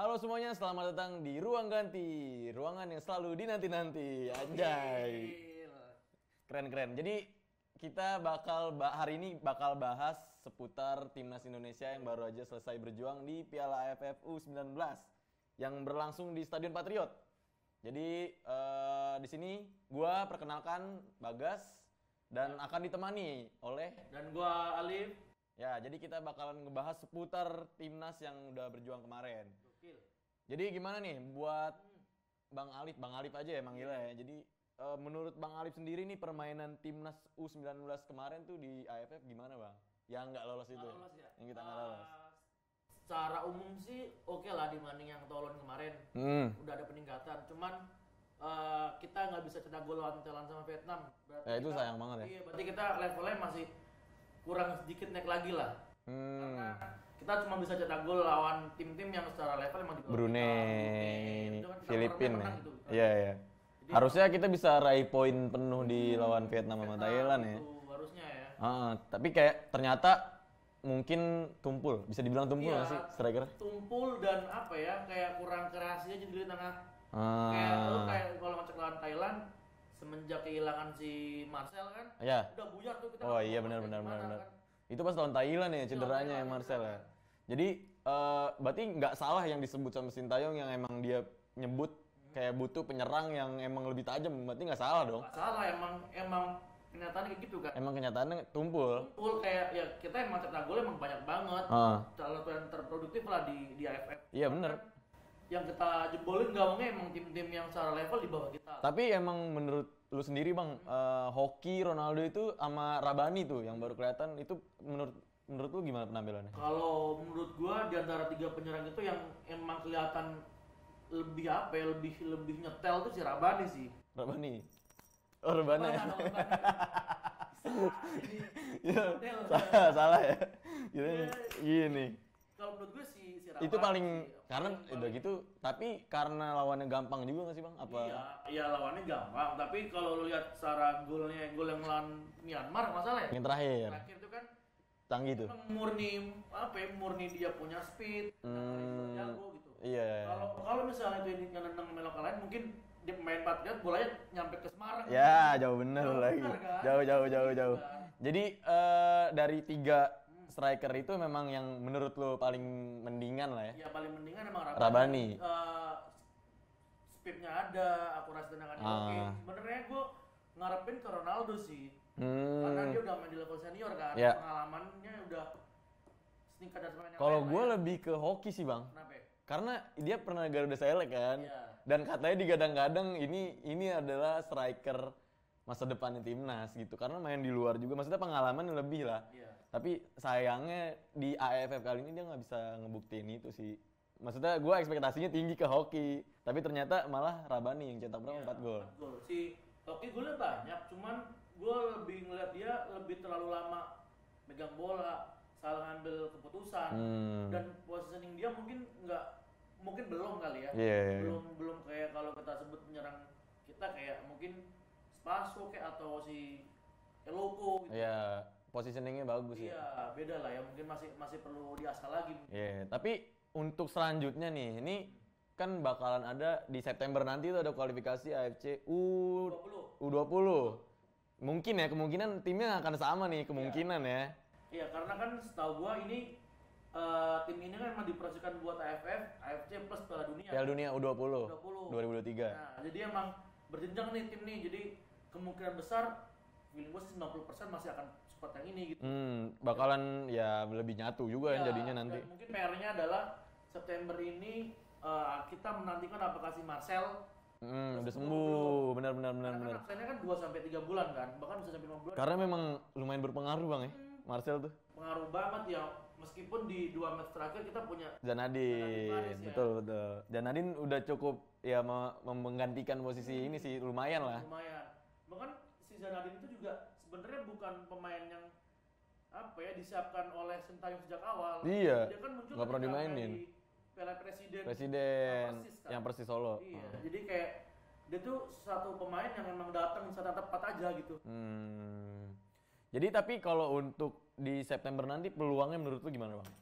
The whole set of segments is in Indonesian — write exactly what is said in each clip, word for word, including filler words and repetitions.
Halo semuanya, selamat datang di Ruang Ganti, ruangan yang selalu dinanti-nanti. Anjay. Keren-keren. Jadi kita bakal hari ini bakal bahas seputar timnas Indonesia yang baru aja selesai berjuang di Piala A F F U sembilan belas yang berlangsung di Stadion Patriot. Jadi uh, di sini gua perkenalkan Bagas dan akan ditemani oleh dan gua Alif. Ya, jadi kita bakalan ngebahas seputar timnas yang udah berjuang kemarin. Gokil. Jadi gimana nih buat Bang Alif, Bang Alif aja ya manggilnya ya. Jadi uh, menurut Bang Alif sendiri nih permainan timnas U sembilan belas kemarin tuh di A F F gimana Bang? Yang nggak lolos itu. Nggak lolos ya? Yang kita nggak Uh, lolos. Secara umum sih oke okay lah dibanding yang Toulon kemarin. Hmm. Udah ada peningkatan. Cuman uh, kita nggak bisa cetak gol lawan Thailand sama Vietnam. Berarti Ya itu kita, sayang banget ya. Iya, berarti kita levelnya masih kurang sedikit naik lagi lah. Hmm. Karena kita cuma bisa cetak gol lawan tim-tim yang secara level emang di bawah Brunei, kita. Itu kan kita Filipina. pernah menang gitu. Iya, iya. Jadi, Harusnya kita bisa raih poin penuh di lawan Vietnam sama Thailand ya. Itu harusnya ya. Ah, tapi kayak ternyata mungkin tumpul. Bisa dibilang tumpul nggak Iya, sih striker? Tumpul dan apa ya, kayak kurang kreasi aja di tengah. Ah. Kayak lu kayak kalau ngecek lawan Thailand semenjak kehilangan si Marcel kan, Iya. udah buyar tuh kita. Oh nggak iya tahu benar kayak benar gimana benar benar. kan. Itu pas lawan Thailand ya cederanya Thailand, ya Marcel ya. kan. Jadi eh, berarti nggak salah yang disebut sama Sintayong yang emang dia nyebut kayak butuh penyerang yang emang lebih tajam. Berarti nggak salah dong. Nggak salah, emang emang kenyataannya kayak gitu kan. Emang kenyataannya tumpul. Tumpul kayak ya kita emang cetak gol emang banyak banget. Ah. Salah satu yang terproduktif lah di di A F F. Iya bener. Yang kita jebolin gawangnya emang tim-tim yang secara level di bawah kita. Tapi emang menurut lu sendiri Bang, eh, hoki Ronaldo itu sama Rabani tuh yang baru kelihatan itu menurut menurut lu gimana penampilannya? Kalau menurut gua di antara tiga penyerang itu yang emang kelihatan lebih apa ya, lebih lebih nyetel tuh si Rabani sih. Rabani. Oh Rabani. Mana, Rabani. Ya, Nyetel. salah, salah ya. Gini, Iya. gini. Kalau menurut gue si si Rabani Itu paling sih. karena Paling- udah gitu, tapi karena lawannya gampang juga nggak sih Bang? Apa? Iya, iya lawannya gampang, tapi kalau lu lihat secara golnya, gol yang lawan Myanmar masalah ya. Yang terakhir, Terakhir itu kan canggih tuh. emang murni apa ya, murni dia punya speed, Hmm, jago gitu. iya. Kalau kalau misalnya itu yang nendang melok lain, mungkin dia pemain Patriot bolanya nyampe ke Semarang. Ya, jauh bener Jauh lagi. bener kan? Jauh, jauh, jauh, Gitu jauh. kan. Jadi eh, dari tiga striker itu memang yang menurut lo paling mendingan lah ya? Ya paling mendingan emang Rabani. Rabani. Eh, speednya ada, akurasi tendangannya Ah. oke. Sebenarnya gue ngarepin ke Ronaldo sih. Hmm. Karena dia udah main di level senior kan, Ya. pengalamannya udah setingkat dari pemain yang Kalau lain gue lah ya. lebih ke hoki sih Bang. Kenapa ya? Karena dia pernah Garuda Select kan, Iya. dan katanya digadang-gadang ini ini adalah striker masa depannya timnas gitu. Karena main di luar juga, maksudnya pengalaman lebih lah. Iya. Tapi sayangnya di A F F kali ini dia nggak bisa ngebuktiin itu sih. Maksudnya gue ekspektasinya tinggi ke hoki, tapi ternyata malah Rabani yang cetak berapa? Iya, empat gol. empat gol. Si Toki golnya banyak, cuman gue lebih ngeliat dia lebih terlalu lama megang bola, salah ngambil keputusan, Hmm. dan positioning dia mungkin nggak, mungkin belum kali ya, Iya, iya, iya. belum belum kayak kalau kita sebut penyerang kita kayak mungkin Spaso kayak atau si Eloko gitu. Iya, positioningnya bagus ya. Iya, beda lah ya, mungkin masih masih perlu diasah lagi. Iya, tapi untuk selanjutnya nih, ini kan bakalan ada di September nanti itu ada kualifikasi A F C U dua puluh. U dua puluh. Mungkin ya, kemungkinan timnya akan sama nih, kemungkinan ya. Iya, karena kan setahu gua ini eh, tim ini kan memang diproseskan buat A F F, A F C plus Piala Dunia. Piala Dunia U dua puluh, dua puluh. dua ribu dua puluh tiga. Nah, jadi emang berjenjang nih tim nih. Jadi kemungkinan besar feeling gua sih sembilan puluh persen masih akan support yang ini gitu. Hmm, bakalan ya lebih nyatu juga Ya, kan jadinya nanti. dan mungkin P R-nya adalah September ini eh, kita menantikan apakah si Marcel Hmm, udah Terus sembuh, benar benar benar karena benar. kan absennya kan dua sampai tiga bulan kan, bahkan bisa sampai lima bulan. Karena memang lumayan berpengaruh Bang ya, Marcel tuh. Pengaruh banget ya, meskipun di dua match terakhir kita punya Zanadin, Faris ya. betul betul. Zanadin udah cukup ya me- mem- menggantikan posisi ini sih lumayan lah. lumayan. Bahkan si Zanadin itu juga sebenarnya bukan pemain yang apa ya disiapkan oleh Sintayong sejak awal. Iya, Dia kan muncul nggak pernah ketika dimainin. di Piala Presiden. Presiden Persis kan. yang Persis Solo. Iya, jadi kayak dia tuh satu pemain yang memang datang di saat tepat aja gitu. Hmm. Jadi tapi kalau untuk di September nanti peluangnya menurut lu gimana Bang?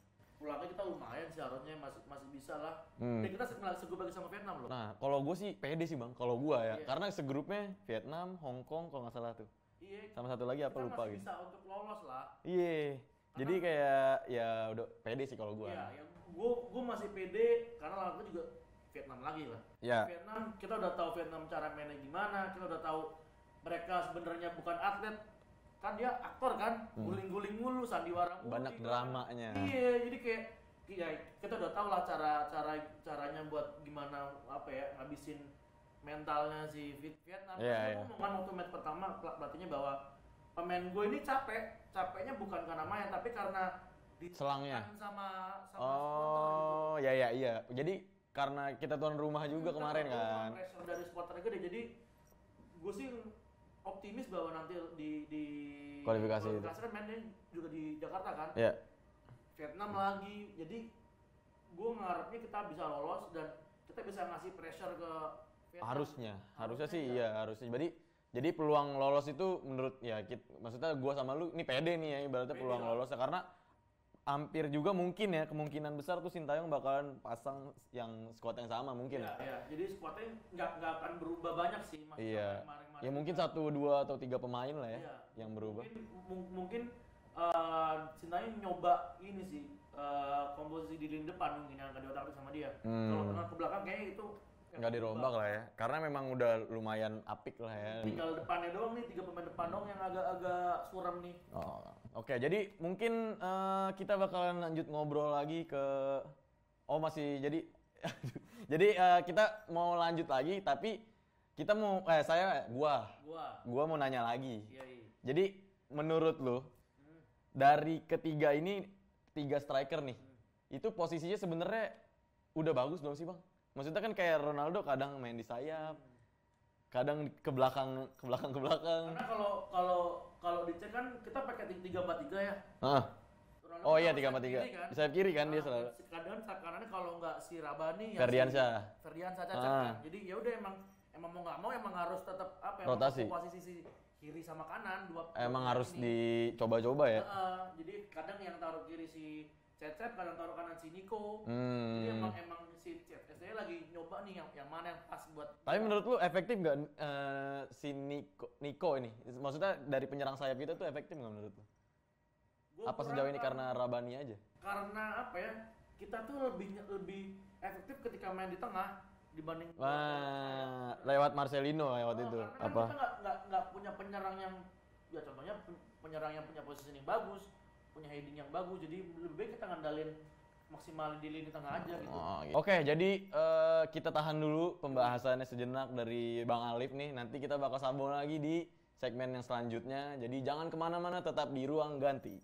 pulangnya kita lumayan sih harusnya masih masih bisa lah. Hmm. Dan kita se- segrup lagi sama Vietnam loh. Nah, kalau gue sih pede sih bang, kalau gue ya, Iya. karena segrupnya Vietnam, Hong Kong kalau nggak salah tuh, Iya. sama satu lagi apa kita lupa masih gitu. bisa untuk lolos lah. Iya, jadi kayak ya udah pede sih kalau gue. Iya, yang gua gua masih pede karena lawan gua juga Vietnam lagi lah. Ya, Vietnam kita udah tahu Vietnam cara mainnya gimana, kita udah tahu mereka sebenarnya bukan atlet. Kan dia aktor kan, Hmm. guling-guling mulu, sandiwara mulu. banyak gitu kan. dramanya. Iya, jadi kayak ya kita udah tahu lah cara cara caranya buat gimana apa ya ngabisin mentalnya si Viet- Vietnam. Iya, Kan iya. gua ngomong waktu match pertama pel- pelatihnya bahwa pemain gue ini capek, capeknya bukan karena main tapi karena Selangnya. ditekan sama sama supporter gitu. Oh, ya ya iya. Jadi karena kita tuan rumah juga Kita kemarin tahu kan. pressure dari supporter gede, jadi gue sih optimis bahwa nanti di di Kualifikasi itu. kan mainnya juga di Jakarta kan. Ya, Vietnam lagi, jadi gue ngarepnya kita bisa lolos dan kita bisa ngasih pressure ke Vietnam. harusnya, harusnya sih ya. iya harusnya. Jadi jadi peluang lolos itu menurut ya kita, maksudnya gua sama lu ini pede nih ya ibaratnya Pede peluang lah. lolosnya karena hampir juga mungkin ya kemungkinan besar tuh Sintayong bakalan pasang yang squad yang sama mungkin Iya, ya. iya. Jadi squadnya nggak nggak akan berubah banyak sih mas. Iya. sama kemarin-kemarin. Ya mungkin satu, dua atau tiga pemain lah ya Iya. yang berubah. Mungkin mung- mungkin eh, Sintayong nyoba ini sih eh, komposisi di lini depan mungkin yang akan diotak sama dia. Hmm. Kalau tengah ke belakang kayaknya itu Nggak dirombak lah ya, karena memang udah lumayan apik lah ya. tinggal depannya doang nih, tiga pemain depan doang yang agak-agak suram nih. Oh, oke. Jadi mungkin eh, kita bakalan lanjut ngobrol lagi ke oh masih jadi jadi eh, kita mau lanjut lagi tapi kita mau eh saya gua Gua, gua mau nanya lagi. iya iya. Jadi menurut lu Hmm. dari ketiga ini tiga striker nih itu posisinya sebenarnya udah bagus belum sih bang? Maksudnya kan kayak Ronaldo kadang main di sayap, kadang ke belakang ke belakang ke belakang. Karena kalau kalau kalau dicek kan kita pakai tiga empat tiga ya. Ah. Ronaldo Oh iya sama tiga empat sayap tiga. kiri kan. Di sayap kiri kan dia Nah, selalu. Kadang sayap kanannya kalau nggak si Rabani ya Ferdiansyah. si Ferdiansyah cacat Ah. kan. Jadi ya udah emang emang mau nggak mau emang harus tetap apa ya Rotasi. posisi si kiri sama kanan dua. Emang dua harus ini. dicoba-coba ya. Heeh, jadi kadang yang taruh kiri si Cecep, kadang taruh kanan si Nico. Jadi Hmm. emang emang si Cecep saya lagi nyoba nih yang yang mana yang pas buat. Tapi menurut lu efektif nggak eh, si Nico, Nico ini? Maksudnya dari penyerang sayap kita tuh efektif nggak menurut lu? Gua Apa kurang sejauh ini tahu. karena Rabani aja? Karena apa ya? Kita tuh lebih lebih efektif ketika main di tengah dibanding. Wah, lewat Marcelino lewat Oh, itu. karena kan Apa? kita nggak nggak nggak punya penyerang yang ya contohnya pen- penyerang yang punya posisi yang bagus, punya heading yang bagus, jadi lebih baik kita ngandalin maksimal di lini tengah aja gitu. Oh, gitu. Oke, jadi eh, kita tahan dulu pembahasannya sejenak dari Bang Alif nih. Nanti kita bakal sambung lagi di segmen yang selanjutnya. Jadi jangan kemana-mana, tetap di Ruang Ganti.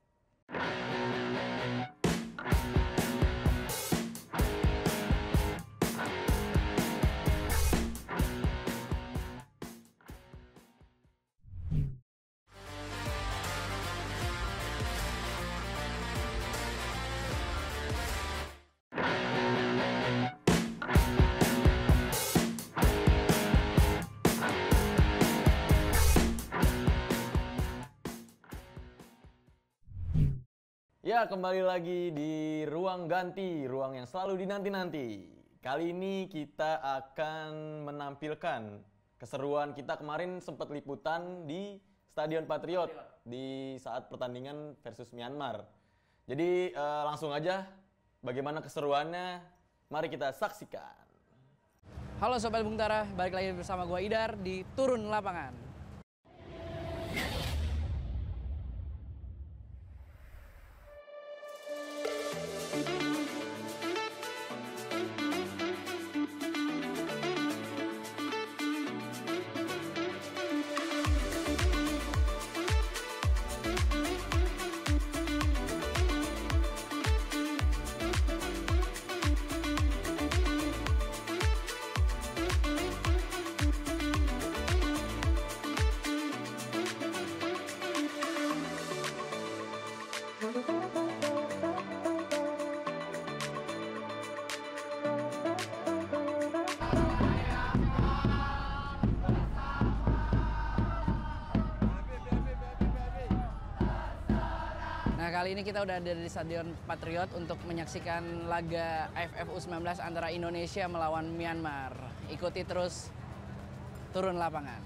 Ya, kembali lagi di Ruang Ganti, ruang yang selalu dinanti-nanti. Kali ini kita akan menampilkan keseruan kita kemarin sempat liputan di Stadion Patriot di saat pertandingan versus Myanmar. Jadi eh, langsung aja bagaimana keseruannya, mari kita saksikan. Halo Sobat Bungtara, balik lagi bersama gua Idar di Turun Lapangan. kali ini kita udah ada di Stadion Patriot untuk menyaksikan laga A F F U sembilan belas antara Indonesia melawan Myanmar. Ikuti terus Turun Lapangan.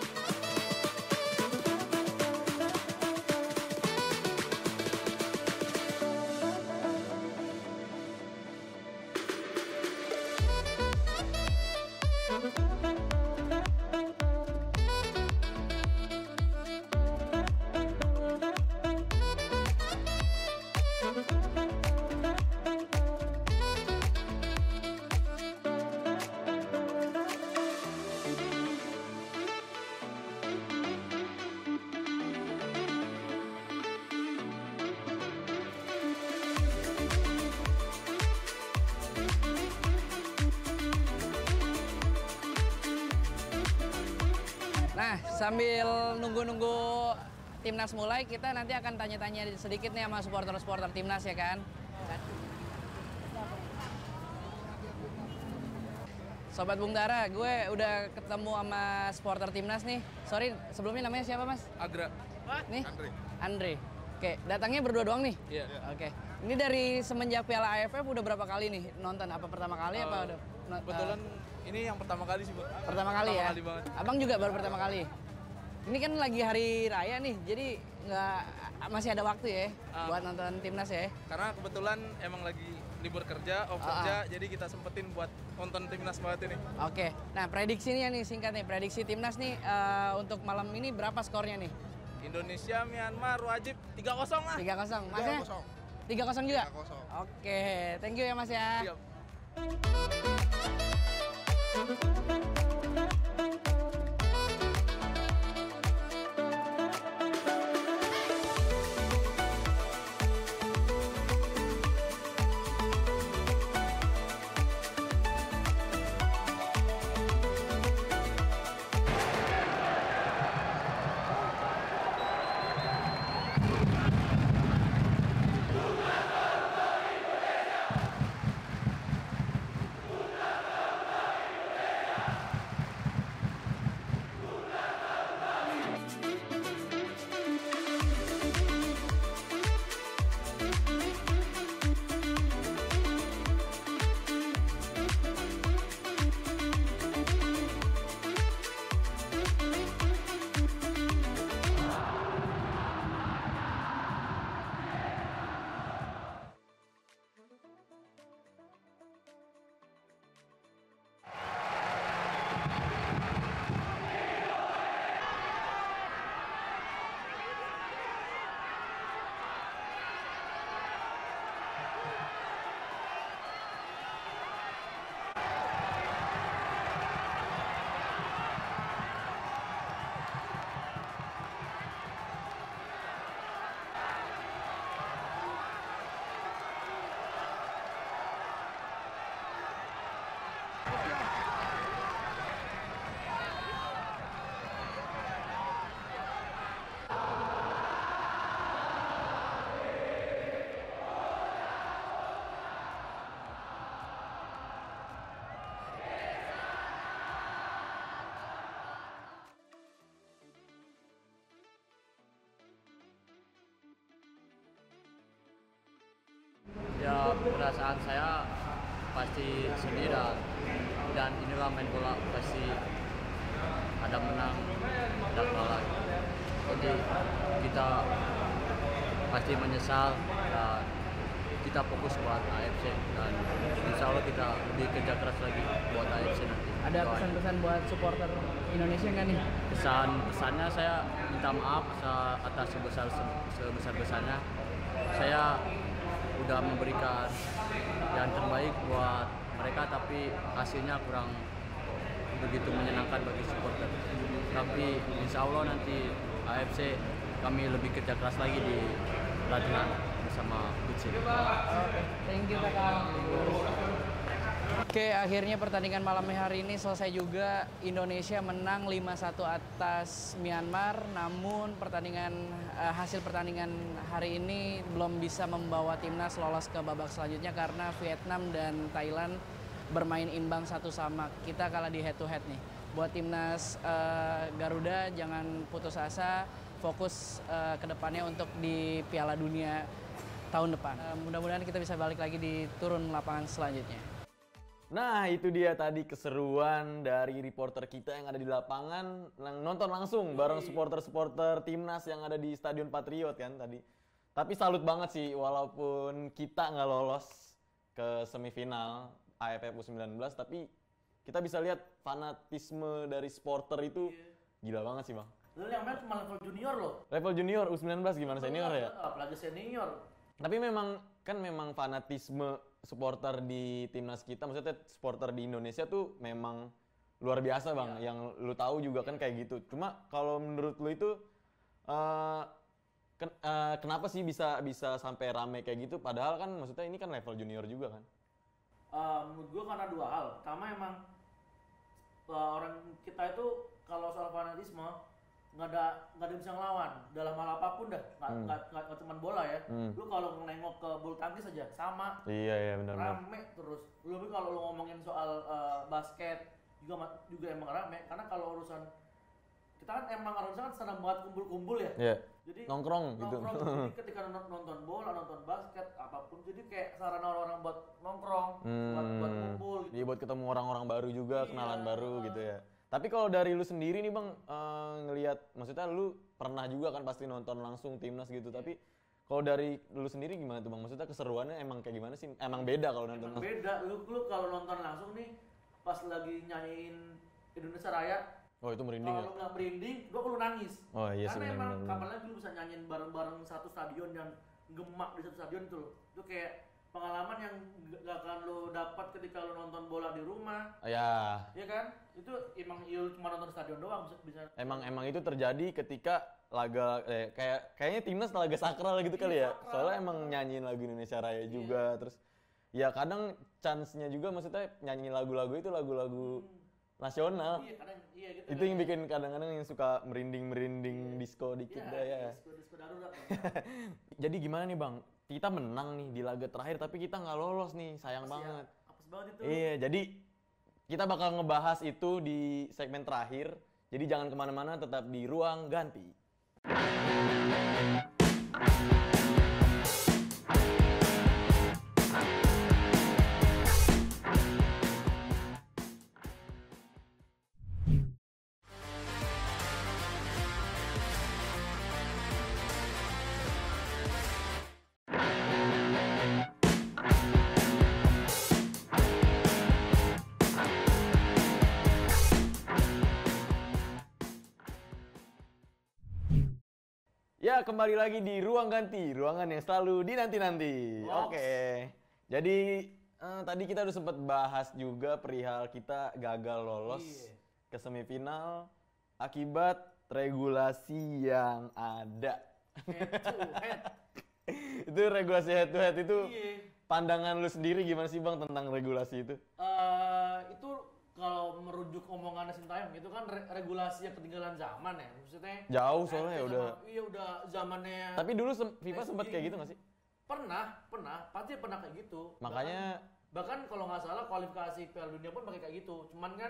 Nah, sambil nunggu-nunggu timnas mulai, kita nanti akan tanya-tanya sedikit nih sama supporter-supporter timnas ya kan. Sobat Bung Tara, gue udah ketemu sama supporter timnas nih. Sorry, sebelumnya namanya siapa mas? Agra. Nih? Andre. Andre. Oke, datangnya berdua doang nih? Iya. Oke. Ini dari semenjak Piala A F F udah berapa kali nih nonton? Apa pertama kali Uh, apa udah? no- Kebetulan uh, ini yang pertama kali sih, Bu. pertama kali pertama ya? kali banget. Abang juga baru pertama kali. Ini kan lagi hari raya nih, jadi nggak masih ada waktu ya Ah. buat nonton timnas ya. Karena kebetulan emang lagi libur kerja, off Ah, kerja, ah. jadi kita sempetin buat nonton timnas banget ini. Oke. Nah, prediksinya nih singkat nih, prediksi timnas nih eh, untuk malam ini berapa skornya nih? Indonesia, Myanmar, wajib tiga kosong lah. tiga kosong. Masnya? tiga kosong juga? tiga kosong. Oke, thank you ya Mas ya. Siap. Ya perasaan saya pasti sedih dan, dan inilah main bola pasti ada menang ada kalah. Jadi kita pasti menyesal dan kita fokus buat A F C dan insya Allah kita lebih kerja keras lagi buat A F C nanti. Ada Doain. pesan-pesan buat supporter Indonesia nggak nih? Pesan pesannya saya minta maaf se- atas sebesar sebesar besarnya. Saya udah memberikan yang terbaik buat mereka tapi hasilnya kurang begitu menyenangkan bagi supporter. Tapi insya Allah nanti A F C kami lebih kerja keras lagi di latihan bersama Butsi. Oke, thank you kakak. Oke, akhirnya pertandingan malam hari ini selesai juga. Indonesia menang lima satu atas Myanmar. Namun pertandingan eh, hasil pertandingan hari ini belum bisa membawa timnas lolos ke babak selanjutnya karena Vietnam dan Thailand bermain imbang satu sama. Kita kalah di head to head nih. Buat timnas eh, Garuda jangan putus asa, fokus eh, ke depannya untuk di Piala Dunia tahun depan. Uh, mudah-mudahan kita bisa balik lagi di turun lapangan selanjutnya. Nah, itu dia tadi keseruan dari reporter kita yang ada di lapangan, yang nonton langsung bareng supporter-supporter timnas yang ada di Stadion Patriot kan tadi. Tapi salut banget sih, walaupun kita nggak lolos ke semifinal A F F U sembilan belas, tapi kita bisa lihat fanatisme dari supporter itu gila banget sih, Bang. Lalu yang main cuma level junior loh. Level junior U sembilan belas gimana senior ya? Apalagi senior. Tapi memang kan memang fanatisme supporter di timnas kita, maksudnya supporter di Indonesia tuh memang luar biasa Bang. Iya. Yang lu tahu juga kan kayak gitu. Cuma kalau menurut lu itu uh, ken uh, kenapa sih bisa bisa sampai rame kayak gitu? Padahal kan maksudnya ini kan level junior juga kan? Uh, menurut gue karena dua hal. Pertama emang uh, orang kita itu kalau soal fanatisme nggak ada nggak ada bisa ngelawan dalam hal apapun dah, nggak Hmm. nggak nggak nggak cuma bola ya. Hmm. Lu kalau nengok ke bulu tangkis aja sama Iya iya benar-benar. rame terus. Lebih kalau lu ngomongin soal uh, basket juga ma- juga emang rame karena kalau urusan kita kan emang harusnya kan senang banget kumpul-kumpul ya. Iya. Jadi Nongkrong gitu. nongkrong jadi ketika nonton, nonton bola, nonton basket, apapun jadi kayak sarana orang-orang buat nongkrong, buat buat Hmm. kumpul gitu. Iya buat ketemu orang-orang baru juga, Iya. kenalan baru gitu ya. Tapi kalau dari lu sendiri nih Bang, eh, ngelihat maksudnya lu pernah juga kan pasti nonton langsung timnas gitu. Tapi kalau dari lu sendiri gimana tuh Bang? Maksudnya keseruannya emang kayak gimana sih? Emang beda kalau nonton Emang langsung? beda, lu lu kalau nonton langsung nih pas lagi nyanyiin Indonesia Raya, Oh itu merinding ya? kalau lu nggak merinding, gua perlu nangis. Oh iya sih Karena emang benar-benar. kapan lagi lu bisa nyanyiin bareng-bareng satu stadion dan gemak di satu stadion itu loh. Itu kayak pengalaman yang gak gak akan lu dapat ketika lu nonton bola di rumah, Ya, ya kan? Itu emang you cuma nonton stadion doang bisa, bisa emang emang itu terjadi ketika laga eh, kayak kayaknya timnas laga sakral gitu kali ya. sakral. Soalnya emang nyanyiin lagu Indonesia Raya juga terus ya kadang chance-nya juga maksudnya nyanyiin lagu-lagu itu lagu-lagu nasional. Iya, kadang iya gitu. Itu yang bikin kadang-kadang yang suka merinding-merinding disco dikit dah ya. Disco, disco darurat. Jadi gimana nih Bang? Kita menang nih di laga terakhir tapi kita nggak lolos nih, sayang banget. Apes banget itu. Iya, jadi kita bakal ngebahas itu di segmen terakhir. Jadi jangan kemana-mana, tetap di Ruang Ganti. Ya, kembali lagi di Ruang Ganti, ruangan yang selalu dinanti-nanti. Box. Oke. Jadi eh, tadi kita udah sempat bahas juga perihal kita gagal lolos Iya. ke semifinal akibat regulasi yang ada. Head to head. Itu regulasi head to head itu Iya. pandangan lu sendiri gimana sih Bang tentang regulasi itu? Eh, itu kalau merujuk omongan Sintayong itu kan re- regulasi yang ketinggalan zaman ya. Maksudnya Jauh soalnya eh, ya zaman- udah. Iya udah zamannya. Tapi dulu sem- FIFA S G. sempat kayak gitu nggak sih? Pernah, pernah, pasti pernah kayak gitu. Makanya bahkan, bahkan kalau nggak salah kualifikasi Piala Dunia pun pakai kayak gitu. Cuman kan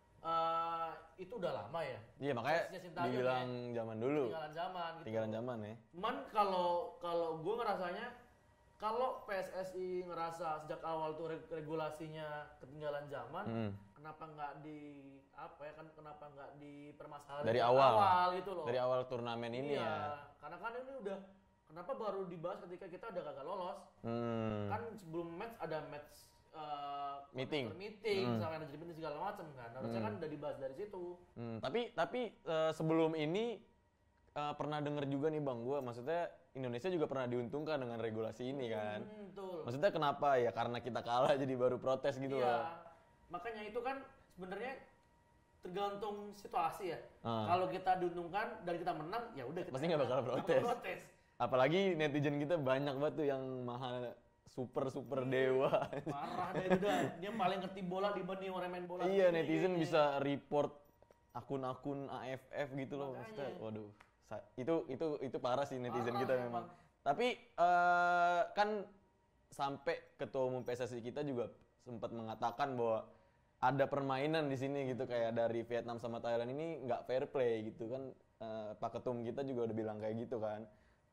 eh, itu udah lama ya. iya makanya Prosesnya Sintayong dibilang zaman dulu. Ketinggalan zaman gitu. Ketinggalan zaman ya. Cuman kalau kalau gue ngerasanya kalau P S S I ngerasa sejak awal tuh reg- regulasinya ketinggalan zaman, Hmm. kenapa nggak di apa ya kan kenapa nggak dipermasalahan Dari sejak awal. gitu loh. Dari awal turnamen ini iya, ya. karena kan ini udah kenapa baru dibahas ketika kita udah gagal lolos? Hmm. Kan sebelum match ada match uh, Meeting. meeting Hmm. sama manajemen segala macam kan. Harusnya Hmm. kan udah dibahas dari situ. Hmm, tapi tapi eh, sebelum ini eh, pernah denger juga nih Bang, gua maksudnya Indonesia juga pernah diuntungkan dengan regulasi ini kan. Hmm, betul. Maksudnya kenapa ya? Karena kita kalah jadi baru protes gitu Iya, loh. makanya itu kan sebenarnya tergantung situasi ya. Ah. Kalau kita diuntungkan dan kita menang, ya udah kita Pasti nggak bakal nggak protes. protes. Apalagi netizen kita banyak banget tuh yang maha super super dewa. Parah deh itu dah. Dia paling ngerti bola dibanding orang main bola. Iya, sendiri netizen kayaknya. bisa report akun-akun A F F gitu loh. Maksudnya, Makanya. waduh, sa- itu itu itu parah sih netizen Parah kita emang. memang. Tapi eh, kan sampai ketua umum P S S I kita juga sempat mengatakan bahwa ada permainan di sini gitu kayak dari Vietnam sama Thailand ini nggak fair play gitu kan. Eh, Pak Ketum kita juga udah bilang kayak gitu kan.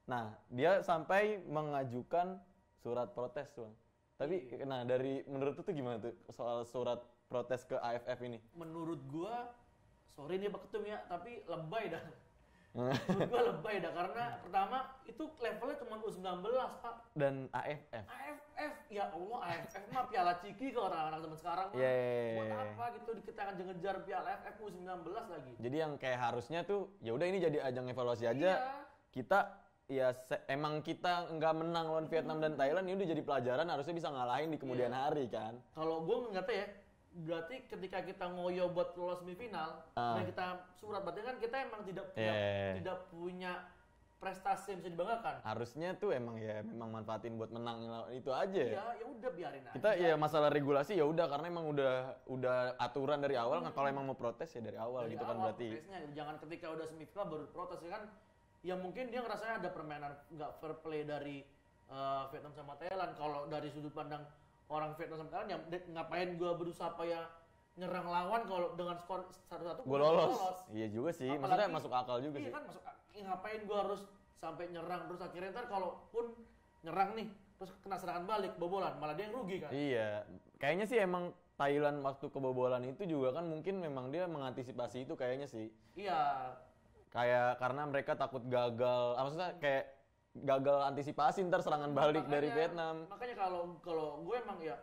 Nah, dia sampai mengajukan surat protes, Bang. Tapi, nah dari menurut lu tuh gimana tuh soal surat protes ke A F F ini? Menurut gua, sorry nih Pak Ketum ya, tapi lebay dah. Menurut gua lebay dah, karena pertama itu levelnya cuma U sembilan belas Pak. Dan A F F. A F F, ya Allah A F F mah piala ciki ke orang-orang zaman sekarang mah. Yeah. Buat apa gitu kita akan ngejar piala A F F U sembilan belas lagi. Jadi yang kayak harusnya tuh, ya udah ini jadi ajang evaluasi aja. Iya. Kita ya se- emang kita nggak menang lawan Vietnam dan Thailand, ini udah jadi pelajaran harusnya bisa ngalahin di kemudian Iya. hari kan. Kalau gua ngeliatnya ya, berarti ketika kita ngoyo buat lolos semifinal Ah. dan kita surat, berarti kan kita emang tidak Yeah. tidak, tidak punya prestasi yang bisa dibanggakan. Harusnya tuh emang ya memang manfaatin buat menang lawan itu aja. Iya, ya udah biarin aja. Kita ya masalah regulasi ya udah karena emang udah udah aturan dari awal nggak kalau emang mau protes ya dari awal Dari gitu kan awal berarti. protesnya, jangan ketika udah semifinal baru protes ya kan. Ya mungkin dia ngerasanya ada permainan nggak fair play dari uh, Vietnam sama Thailand. Kalau dari sudut pandang orang Vietnam sama Thailand, ya de- ngapain gua berusaha supaya nyerang lawan kalau dengan skor satu satu Gue lolos. Iya juga sih, maksudnya Apalagi- masuk akal juga iya sih. kan masuk ak- ya ngapain gua harus sampai nyerang terus akhirnya ntar kalaupun nyerang nih terus kena serangan balik bobolan malah dia yang rugi kan. Iya, kayaknya sih emang Thailand waktu kebobolan itu juga kan mungkin memang dia mengantisipasi itu kayaknya sih. Iya. Kayak karena mereka takut gagal, ah, maksudnya kayak gagal antisipasi ntar serangan balik dari Makanya- Vietnam. Makanya kalau kalau gue emang ya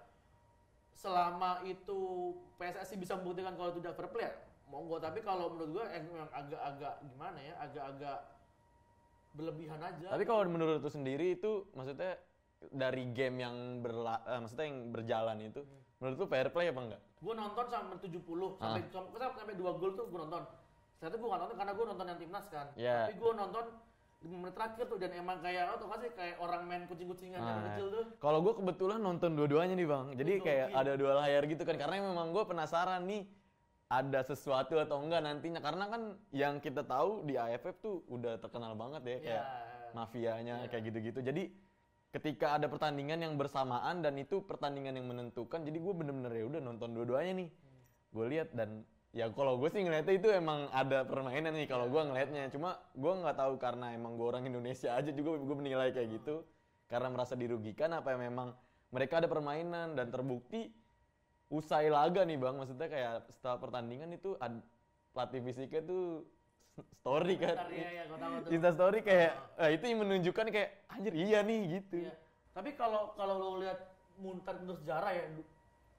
selama itu P S S I bisa membuktikan kalau itu tidak fair play, ya, monggo. Tapi kalau menurut gue emang agak-agak gimana ya, agak-agak berlebihan aja. Tapi kalau menurut lu sendiri itu maksudnya dari game yang berla, eh, maksudnya yang berjalan itu, menurut lu fair play apa enggak? Gue nonton sampai tujuh puluh Ah. sampai sampai, sampai dua gol tuh gue nonton. Ternyata gue gak nonton karena gue nonton yang timnas kan. Iya. Tapi gue nonton lima menit terakhir tuh dan emang kayak lo tau gak sih kayak orang main kucing-kucingan yang Nah, kecil tuh. kalau gue kebetulan nonton dua-duanya nih bang, jadi Betul, kayak iya. ada dua layar gitu kan, karena memang gue penasaran nih ada sesuatu atau enggak nantinya, karena kan yang kita tahu di A F F tuh udah terkenal banget ya kayak Iya. mafianya Iya. kayak gitu-gitu. Jadi ketika ada pertandingan yang bersamaan dan itu pertandingan yang menentukan, jadi gue bener-bener ya udah nonton dua-duanya nih, gue lihat dan ya kalau gue sih ngeliatnya itu emang ada permainan nih kalau gue ngelihatnya. Cuma gue nggak tahu karena emang gue orang Indonesia aja juga gue menilai kayak gitu karena merasa dirugikan apa memang mereka ada permainan dan terbukti usai laga nih bang, maksudnya kayak setelah pertandingan itu ad, pelatih fisiknya tuh story kan, Iya, iya, gua tahu tuh. Insta story kayak eh, itu yang menunjukkan kayak anjir iya nih gitu. Iya. Tapi kalau kalau lo lihat muntar untuk sejarah ya, du-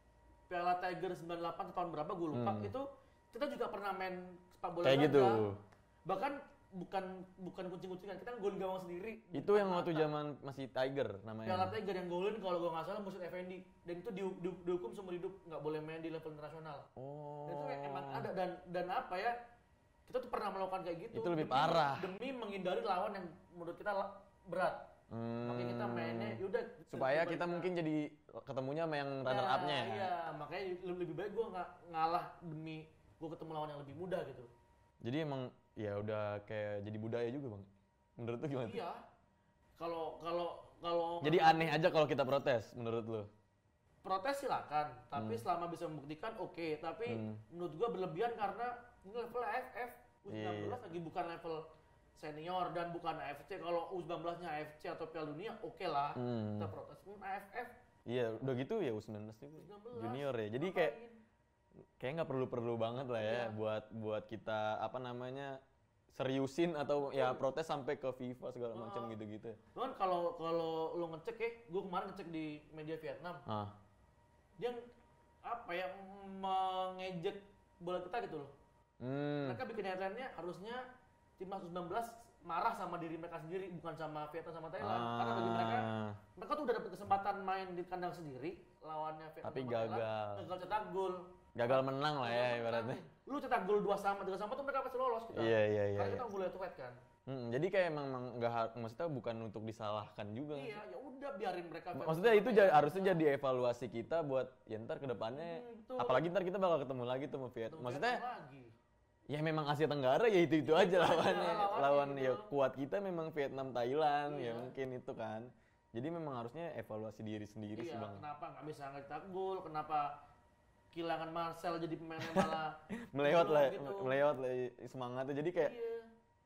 Piala Tiger sembilan puluh delapan tahun berapa gue lupa, Hmm. itu kita juga pernah main sepak bola Kayak ganda. gitu. Bahkan bukan bukan kucing-kucingan, kita golin gawang sendiri. Itu yang waktu Mata. zaman masih Tiger Piala namanya. Tiger yang golin kalau gue nggak salah Mursyid Effendi, dan itu di, di, dihukum seumur hidup nggak boleh main di level internasional. Oh. Dan itu emang ada dan dan apa ya, kita tuh pernah melakukan kayak gitu. Itu lebih demi- parah. Demi menghindari lawan yang menurut kita la- berat. Hmm. Makanya kita mainnya yaudah Supaya coba kita mungkin jadi ketemunya sama yang runner Ya, up-nya ya. Iya, makanya lebih, lebih baik gue nggak ngalah demi gue ketemu lawan yang lebih mudah gitu. Jadi emang ya udah kayak jadi budaya juga bang. Menurut lu gimana? Iya. Kalau kalau kalau Jadi aneh aja kalau kita protes menurut lu? protes silakan, tapi selama bisa membuktikan oke. Tapi Hmm. menurut gue berlebihan karena ini level A F F U sembilan belas Iya. lagi bukan level senior dan bukan A F C. Kalau U sembilan belas-nya A F C atau Piala Dunia oke lah Hmm. kita protes. Hmm, A F F Iya udah gitu ya U sembilan belas juga. U sembilan belas Junior ya. Jadi kayak ngapain? kayak nggak perlu-perlu banget lah ya Iya. buat buat kita apa namanya seriusin atau ya protes sampai ke FIFA segala macam gitu-gitu. Cuman kalau kalau lo ngecek ya, gue kemarin ngecek di media Vietnam, Ah. dia apa ya mengejek bola kita gitu loh. Hmm. Mereka bikin headline-nya harusnya timnas U sembilan belas marah sama diri mereka sendiri, bukan sama Vietnam sama Thailand. Karena bagi mereka, Ah. mereka tuh udah dapet kesempatan main di kandang sendiri lawannya Vietnam Tapi sama Thailand, gagal. gagal cetak gol. Gagal menang lah ya ibaratnya. Lu cetak gol dua sama, tiga sama tuh mereka pasti lolos kita. Iya, iya, iya, Karena iya. kita unggul head to head kan. Hmm, jadi kayak emang emang nggak har- maksudnya bukan untuk disalahkan juga. Iya, ya udah biarin mereka. Maksudnya itu ja- harusnya jadi evaluasi kita buat ya ntar kedepannya, Hmm, betul. apalagi ntar kita bakal ketemu lagi tuh sama Vietnam. Ketemu Maksudnya Vietnam lagi. ya memang Asia Tenggara ya itu itu aja Itu aja lawannya. lawannya Lawan gitu. ya kuat kita memang Vietnam Thailand ya Iya. mungkin itu kan. Jadi memang harusnya evaluasi diri sendiri sih Iya, bang. kenapa nggak bisa ngecetak gol? Kenapa kehilangan Marcel jadi pemain yang malah Melewat lah, gitu. melewat lah semangatnya. Jadi kayak Iya.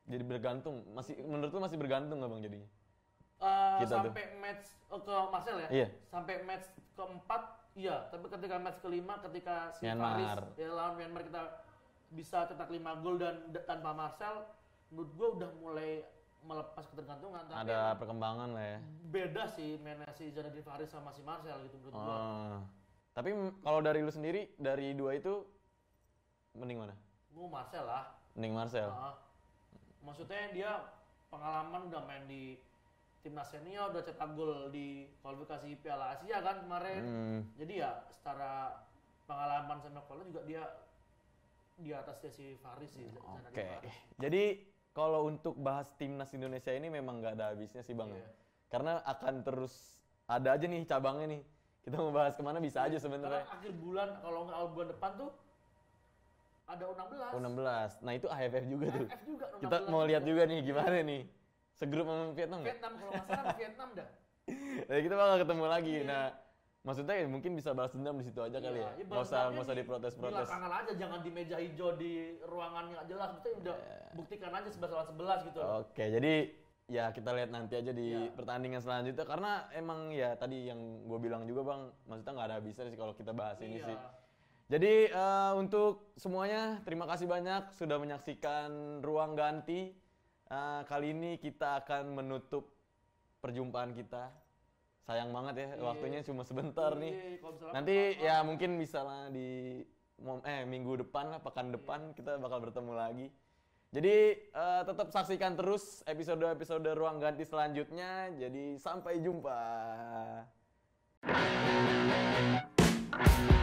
jadi bergantung. Masih menurut lu masih bergantung nggak bang jadinya? Uh, Kita sampai match uh, ke Marcel ya, Iya. sampai match keempat, iya. Tapi ketika match kelima, ketika si Myanmar. Faris ya, lawan Myanmar kita bisa cetak lima gol dan d- tanpa Marcel, menurut gua udah mulai melepas ketergantungan. Tapi Ada emang perkembangan lah ya. beda sih mainnya si Zanedine Faris sama si Marcel gitu menurut gua. Oh. Tapi m- kalau dari lu sendiri, dari dua itu mending mana? Gua Marcel lah. Mending Marcel. Uh, maksudnya dia pengalaman udah main di timnas senior, udah cetak gol di kualifikasi Piala Asia kan kemarin. Hmm. Jadi ya secara pengalaman sama kualitas juga dia di atasnya si Faris sih. Zanedine Oke. Faris. Jadi kalau untuk bahas timnas Indonesia ini memang nggak ada habisnya sih bang. Iya. ya. Karena akan terus ada aja nih cabangnya nih. Kita mau bahas kemana bisa aja Karena sebenarnya. akhir bulan kalau nggak awal bulan depan tuh ada U enam belas. U enam belas. Nah itu A F F juga tuh. A F F juga. U enam Kita belas mau lihat juga nih gimana nih. Segrup sama Vietnam nggak? Vietnam kalau nggak salah sama Vietnam dah. Nah, kita bakal ketemu lagi. Iya. Nah, maksudnya ya mungkin bisa balas dendam di situ aja kali ya. Iya, Nggak usah balas nggak usah dendamnya di- diprotes-protes. Di lapangan aja, jangan di meja hijau di ruangan yang nggak jelas. Maksudnya udah Iya. buktikan aja sebelas lawan sebelas gitu. loh. Oke, jadi ya kita lihat nanti aja di Iya. pertandingan selanjutnya karena emang ya tadi yang gue bilang juga bang, maksudnya nggak ada habisnya sih kalau kita bahas ini Iya. sih. Jadi eh, untuk semuanya terima kasih banyak sudah menyaksikan Ruang Ganti. Eh, kali ini kita akan menutup perjumpaan kita. Sayang banget ya Iya. waktunya cuma sebentar nih. Iya, kalau misalnya Nanti apa-apa. ya mungkin bisa lah di mom- eh minggu depan lah, pekan depan kita bakal bertemu lagi. Jadi eh, tetap saksikan terus episode-episode Ruang Ganti selanjutnya. Jadi sampai jumpa.